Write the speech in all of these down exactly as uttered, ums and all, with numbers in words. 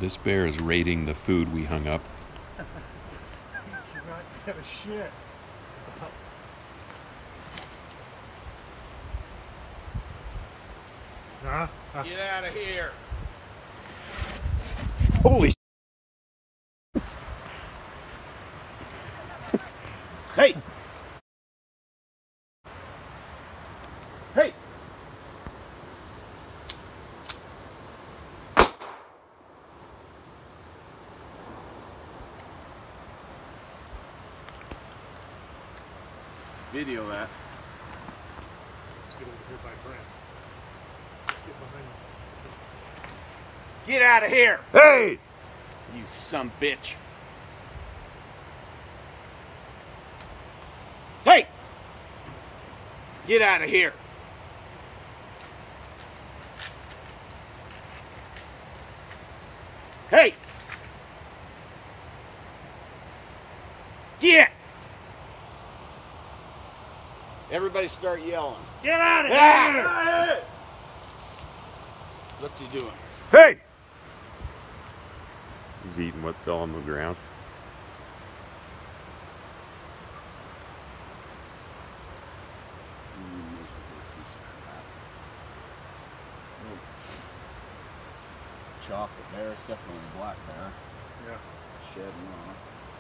This bear is raiding the food we hung up. He's not give a shit. Huh? Get out of here. Holy sh**. Hey! Hey! Video that. Let's get over here by Brent. Get behind him. Get out of here! Hey! You son bitch. Hey! Get out of here. Hey! Get! Everybody start yelling. Get out of Ah! here! What's he doing? Hey! He's eating what fell on the ground. Chocolate bear, it's definitely a black bear. Yeah. Shedding off.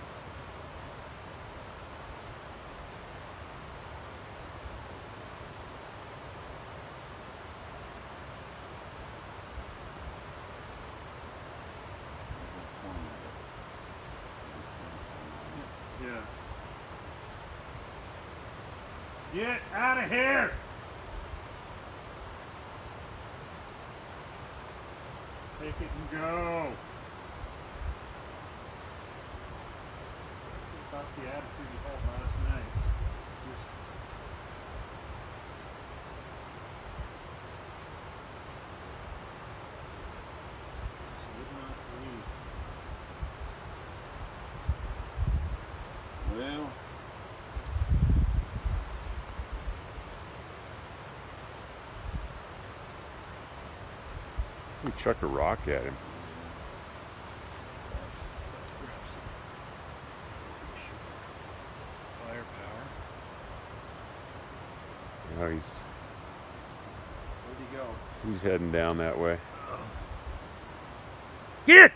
Yeah. Get out of here! Take it and go. About the attitude you had last night. Just Just would not leave. Well, We chuck a rock at him. Firepower. Now he's where'd he go? he's heading down that way. Get!